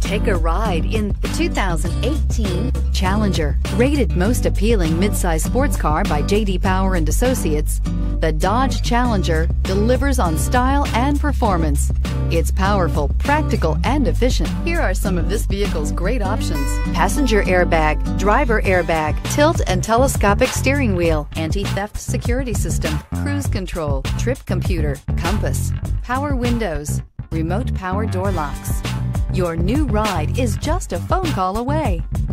Take a ride in the 2018 Challenger. Rated most appealing midsize sports car by J.D. Power and Associates, the Dodge Challenger delivers on style and performance. It's powerful, practical, and efficient. Here are some of this vehicle's great options: passenger airbag, driver airbag, tilt and telescopic steering wheel, anti-theft security system, cruise control, trip computer, compass, power windows, remote power door locks. Your new ride is just a phone call away.